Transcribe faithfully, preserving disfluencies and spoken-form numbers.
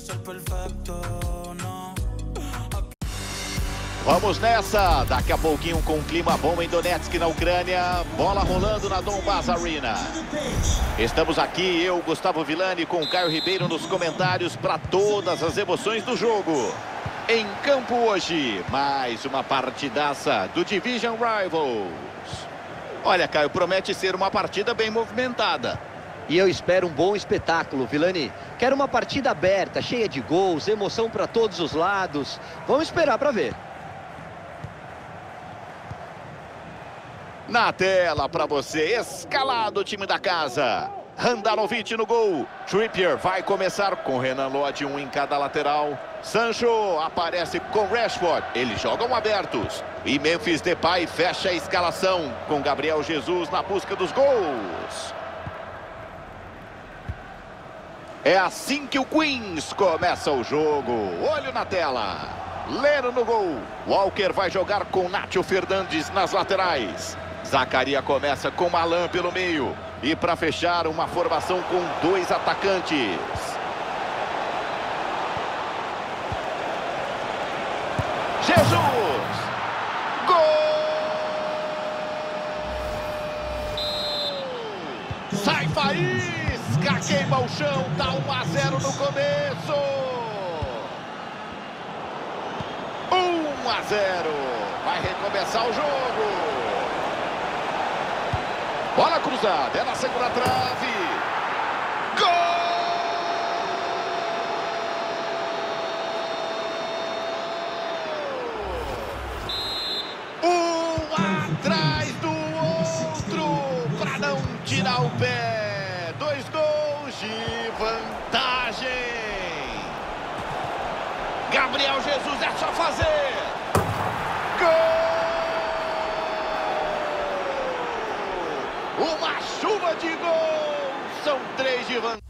Vamos nessa, daqui a pouquinho com um clima bom em Donetsk, na Ucrânia, bola rolando na Donbas Arena. Estamos aqui, eu, Gustavo Villani, com o Caio Ribeiro nos comentários para todas as emoções do jogo. Em campo hoje, mais uma partidaça do Division Rivals. Olha, Caio, promete ser uma partida bem movimentada. E eu espero um bom espetáculo, Villani. Quero uma partida aberta, cheia de gols, emoção para todos os lados. Vamos esperar para ver. Na tela para você, escalado o time da casa. Handanovic no gol. Trippier vai começar com Renan Lodge, um em cada lateral. Sancho aparece com Rashford. Eles jogam abertos. E Memphis Depay fecha a escalação com Gabriel Jesus na busca dos gols. É assim que o Queens começa o jogo. Olho na tela. Leno no gol. Walker vai jogar com Nacho Fernandes nas laterais. Zaccaria começa com Malan pelo meio. E para fechar, uma formação com dois atacantes. Jesus! Gol! Sai faísca, queima o chão, dá um a zero no começo. um a zero. Vai recomeçar o jogo. Bola cruzada, é na segunda trave. Gol! Um atrás do outro, para não tirar o pé. Dois gols de vantagem. Gabriel Jesus, é só fazer. Gol! Uma chuva de gol. São três de vantagem.